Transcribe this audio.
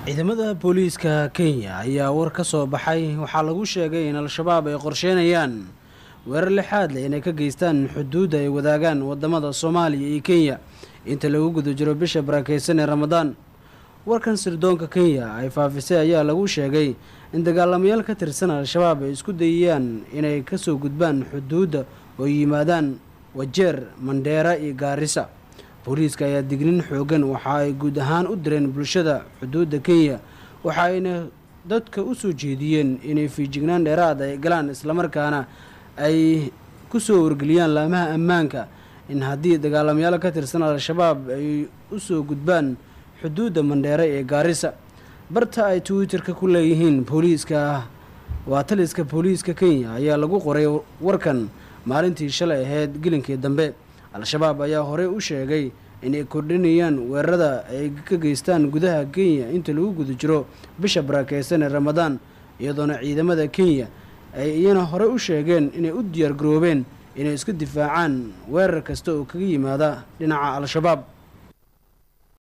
ciidamada booliiska Kenya ayaa war ka soo baxay waxaa lagu sheegay in al-shabaab ay qorsheynayaan weerar lixaad leh inay ka geystaan xuduudda ay wadaagaan wadamada Soomaaliya iyo Kenya inta lagu guda jiro bisha barakeysan ee Ramadaan. warkan sirdoonka Kenya ay faafisay ayaa lagu sheegay in dagaalamayaal ka tirsan al-shabaab ay isku dayayaan inay ka soo gudbaan xuduudda oo yimaadaan Wajeer, Mandera iyo Garissa. booliiska ayaa dignin xoogan waxa ay guud ahaan u direen bulshada xuduudda Kenya waxa ayna dadka u soo jeediyeen inay fiijignaan dheeraad ay galaan isla markaana ay ku soo wargeliyaan laamaha ammaanka in haddii dagaalamayaal ka tirsan al-shabaab ay u soo gudbaan xuduudda Mandera ee Garissa. barta ay Twitter-ka ku leeyihiin booliiska waa taliska booliiska Kenya ayaa lagu qoray warkan maalintii shalay ahayd gilinkii dambe. al-shabaab ayaa hore u sheegay inay kordhinayaan weerarada ay ka geystaan gudaha Kenya inta lagu guda jiro bisha barakeysan ee Ramadaan, iyadoona ciidamada Kenya ay iyana hore u sheegeen inay u diyaar garoobeen inay iska difaacaan weerar kasta oo kaga yimaada dhinaca al-shabaab.